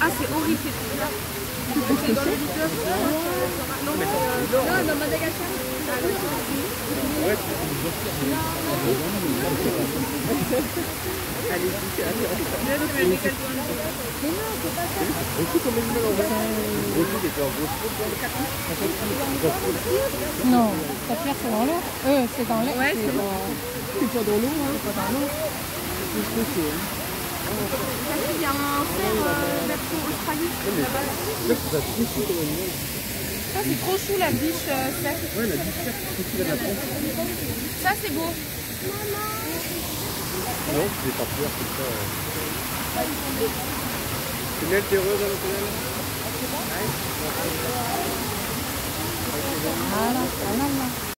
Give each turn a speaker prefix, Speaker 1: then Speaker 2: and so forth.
Speaker 1: Ah, c'est horrible ces trucs-là. C'est dans le vidéo. Non, dans Madagascar.
Speaker 2: Ouais,
Speaker 3: non, ta pierre c'est dans l'eau. C'est dans l'air.
Speaker 1: Ouais,
Speaker 3: c'est dans...
Speaker 2: c'est pas dans l'eau, hein.
Speaker 3: pas dans l'eau.
Speaker 2: C'est ce que c'est, hein.
Speaker 1: Il y a un cerf version Australie. Ça, c'est trop chou la biche cerf.
Speaker 2: Ouais, la biche cerf, c'est qui va la prendre.
Speaker 1: Ça, c'est beau.
Speaker 2: Non, j'ai pas peur, c'est ça. Tu mets tes roses dans le canal.
Speaker 3: Voilà, voilà, là.